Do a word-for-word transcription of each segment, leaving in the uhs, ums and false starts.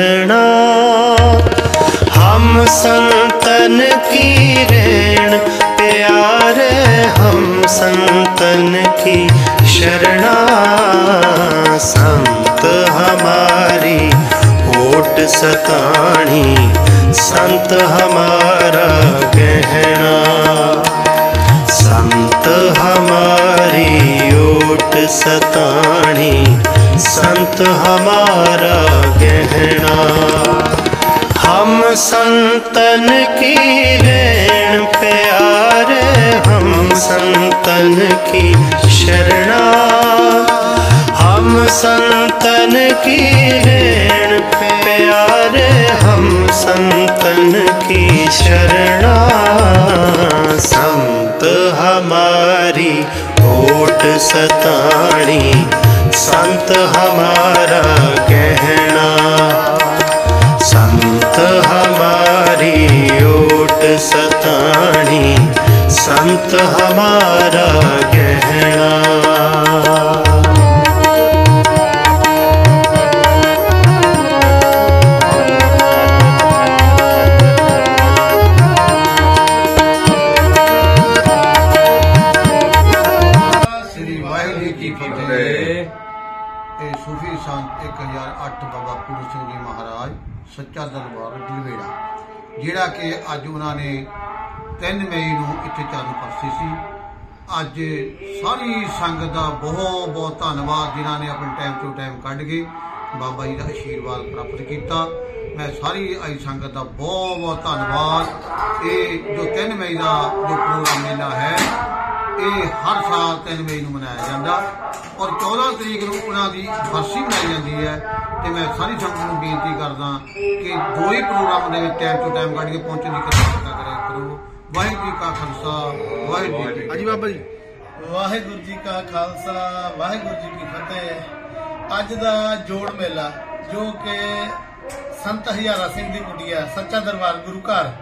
शरणा। हम संतन की रेण प्यारे, हम संतन की शरणा। संत हमारी ओट सताणी, संत हमारा गहना। संत हमारी ओट सताणी, संत हमारा गहना। हम संतन की रेण प्यारे, हम संतन की शरणा। हम संतन की रेण प्यारे, हम संतन की शरणा। संत हमारी ओट सताणी, संत हमारा गहना। संत हमारी ओट सताणी, संत हमारा गहना। सूफी संत एक हज़ार अठ बाबा पूरन सिंह जी महाराज सच्चा दरबार डलवेड़ा, जिहड़ा कि अज उन्होंने तीन मई नूं इत्थे चालू परसी सी। अज सारी संगत का बहुत बहुत धन्नवाद जिन्होंने अपने टाइम टू टाइम कढ़ के बाबा जी का आशीर्वाद प्राप्त किया। मैं सारी आई संगत का बहुत बहुत धन्नवाद। ये जो तीन मई का जो प्रोग्राम मेला है, ये हर साल तीन मई को मनाया जाता और चौदह तरीक को उन्होंने बरसी मनाई जाती है। तो मैं सारी संगत को बेनती करदा कि दो ही प्रोग्राम के टाइम टू टाइम कढ़ के पहुंचने की कृपा करा करो। वाहिगुरू जी का खालसा, वाहिगुरू जी। जी बाबा जी, वाहिगुरू जी का खालसा, वाहिगुरू जी की फतेह। अज का जोड़ मेला जो कि संत हजारा सिंह की कुटिया सच्चा दरबार गुरु घर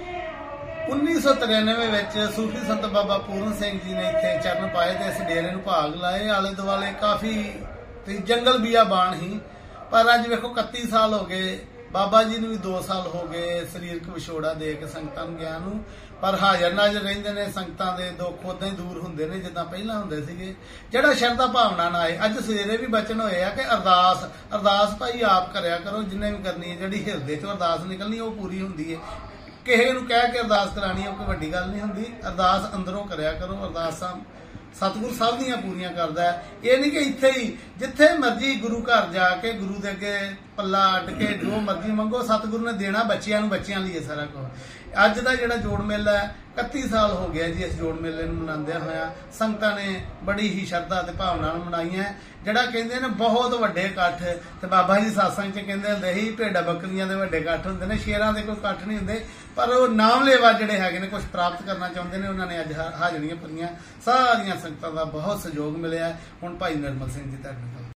उन्नीस सौ तिरानवे में सूफी संत बाबा पूरन सिंह जी ने इतने चरण पाए तो इस डेरे में भाग लाए। आले दुआले काफ़ी जंगल बियाबान ही, पर अज वेखो इकत्ती साल हो गए, बाबा जी ने भी दो साल हो गए शरीरक विछोड़ा दे के संगतां नूं गया नूं, पर हाजर नाजर रहिंदे ने। संगतां दे दुख उदां ही दूर हुंदे ने जिद्दां पहिलां हुंदे सीगे। जिहड़ा शरधा भावना नाल आए, अज सवेरे भी बचन होए आ कि अरदास अरदास भाई आप करया करो, जिन्ने भी करनी है, जिहड़ी हिरदे चों अरदास निकलनी वो पूरी हुंदी है। किसी नूं कह के अरदास करानी कोई वड्डी गल नहीं हुंदी, अरदास अंदरों करया करो। अरदासां सतगुरु सब दियां पूरियां करदा है। ये नहीं कि इत्थे ही जिथे मर्जी गुरु घर जाके गुरु दे अगे पल्ला अड्ड के जो मर्जी मंगो, सतगुरु ने देना बच्चियां नूं, बच्चियां लिए सारा कुछ। अज का जिहड़ा जोड़ मेला है इकत्ती साल हो गया जी इस जोड़ मेले नूं मनांदे होया। संगतां ने बड़ी ही श्रद्धा ते भावना नाल मनाई है। जिहड़ा कहंदे ने बहुत वड्डे इकट्ठ, ते बाबा जी सत्संग च कहंदे हुंदे ही भेड्डां बकरियां दे वड्डे इकट्ठ हुंदे ने, शेरां दे कोई इकट्ठ नहीं हुंदे। पर वो नाम लेवा जिहड़े हैगे ने कुछ प्राप्त करना चाहुंदे ने, उन्होंने अज हाजरियां भरियां। सारियां संगतां दा बहुत सहयोग मिलिया। हुण भाई निर्मल सिंह जी तुहाडे